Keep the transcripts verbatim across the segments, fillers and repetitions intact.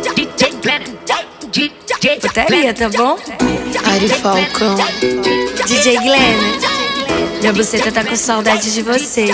Putaria, tá bom? Ari Falcão, D J Glenn, minha buceta tá com saudade de você.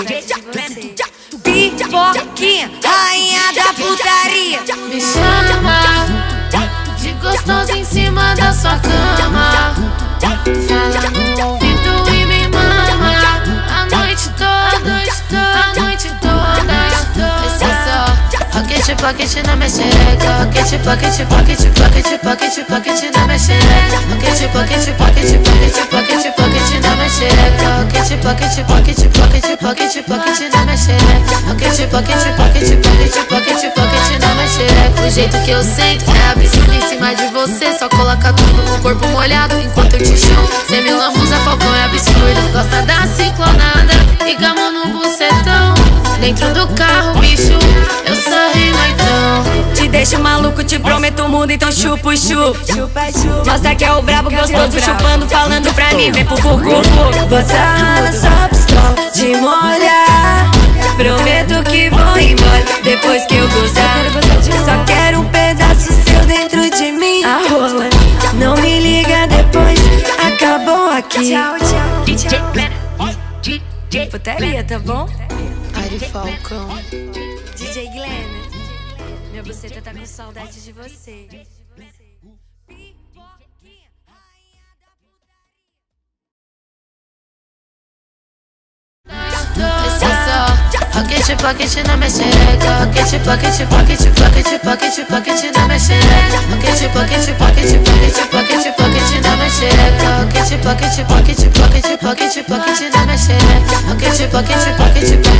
Pipoquinha, rainha da putaria. me chama de gostoso em cima da sua cama. Fala no ouvido e me mama a noite toda, a noite toda. Esse é só paquete, paquete na minha xereca. Paquete, paquete, paquete, paquete, paquete, paquete na minha xereca. Paquete, paquete, paquete, paquete, paquete, paquete na minha xereca. Paquete, paquete, paquete, paquete, paquete, paquete na minha xereca. Paquete, paquete, paquete, paquete, paquete, paquete na minha xereca. O jeito que eu sento é absurdo em cima de você. Só coloca tudo no corpo molhado enquanto eu te chamo. Cê me lambuza, Falcão, é absurdo. Gosta da ciclonada e gamo no bucetão. Dentro do carro, bicho, eu sorri noitão. Te deixo maluco, te prometo o mundo, então chupa e chupa. Mostra que é o brabo gostoso, chupando, falando pra mim, vem pro cucu. Vou sarrar na sua pistola, te molhar. Prometo que vou embora depois que eu gozar. Só quero um pedaço seu dentro de mim. A rola, não me liga depois, acabou aqui. Putaria, tá bom? Ari Falcão, D J Glenn, minha buceta tá com saudade de você. esse é só paquete, paquete na minha xereca. Paquete, paquete, paquete, paquete, paquete, paquete na minha xereca. Paquete, paquete, paquete, paquete, paquete, paquete na minha xereca. Paquete, paquete, paquete, paquete, paquete, paquete na minha xereca. Paquete, paquete, paquete,